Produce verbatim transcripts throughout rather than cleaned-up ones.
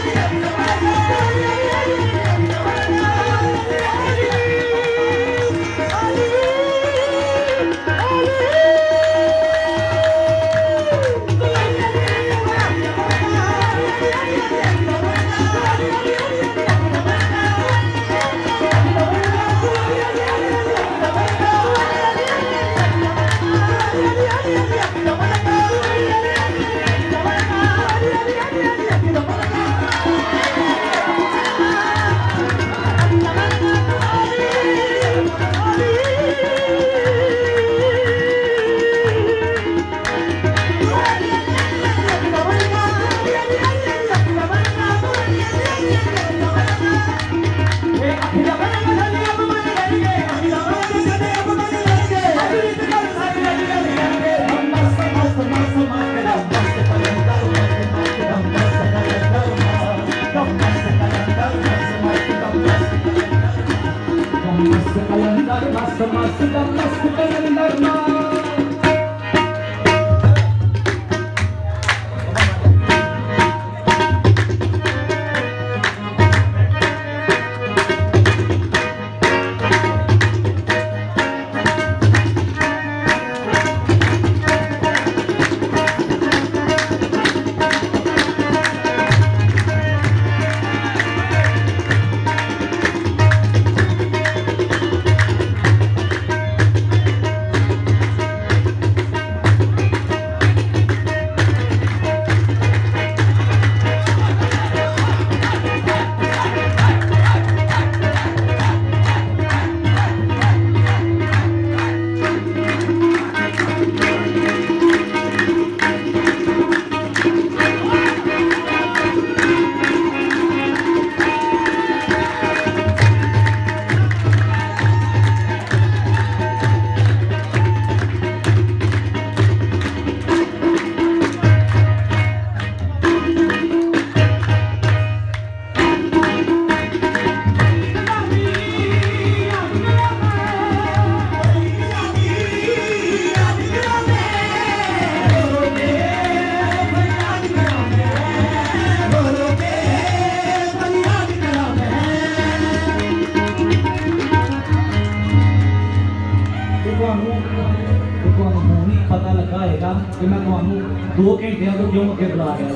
कि मैं ਤੁਹਾਨੂੰ दो घंटे ਤੋਂ ਕਿਉਂ ਅੱਗੇ ਬੁਲਾ ਰਿਹਾ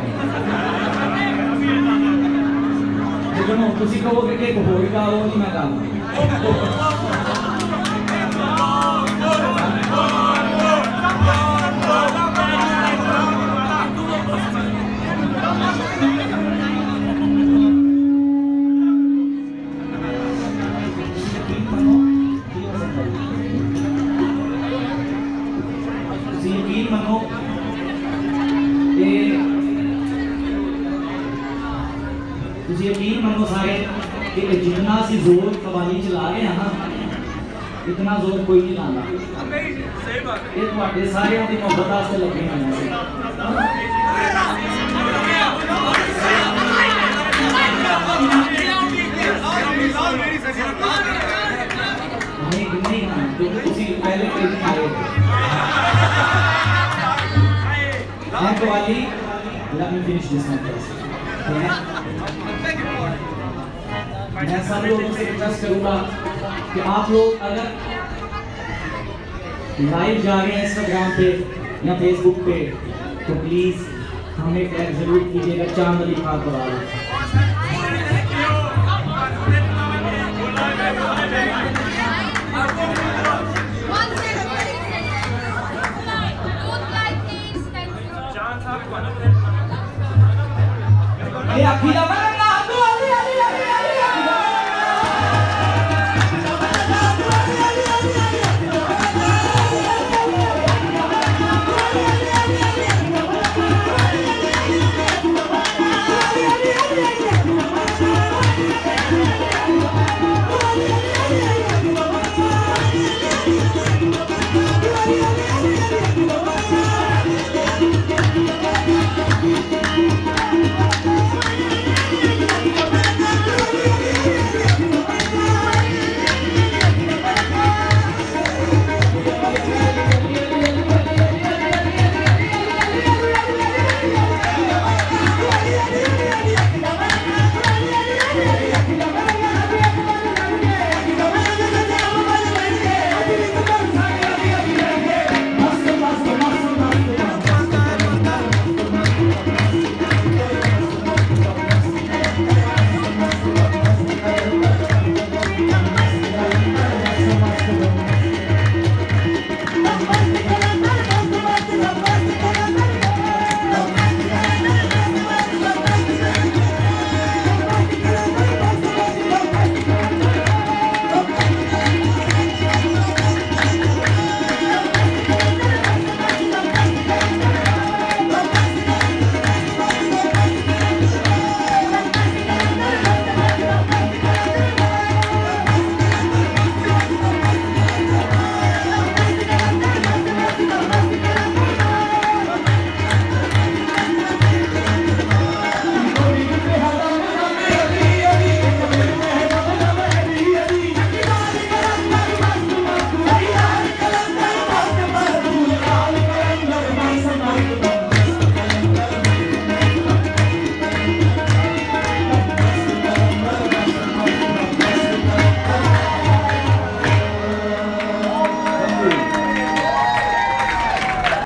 ਸੀ ਜਦੋਂ ਤੁਸੀਂ ਕਹੋਗੇ ਕਿ ਇੱਕ ਹੋਰ ਗਾਓ ਨਹੀਂ ਮੈਂ ਗਾਵਾਂ यकीन मनो सारे कि जितना सी जोर कवाली चला रहे हैं ना इतना जोर कोई नहीं लाता ये तुम्हारे सारे की मोहब्बत वास्ते लगे हैं नहीं नहीं क्योंकि तुसी पहले कहीं आए मैं qawwali let me finish this one first मैं सब लोगों से रिक्वेस्ट करूंगा कि आप लोग अगर लाइव जा रहे हैं इंस्टाग्राम पे या फेसबुक पे तो प्लीज हमें टैग जरूर कीजिएगा चांद अली खान कवाली ये अखिला